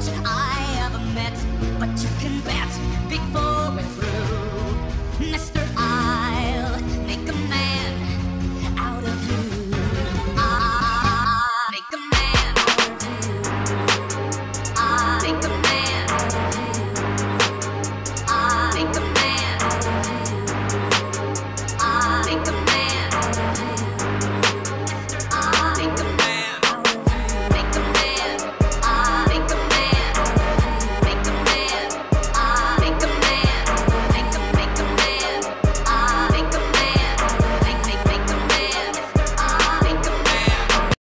I ever met. But you can bet before we're through,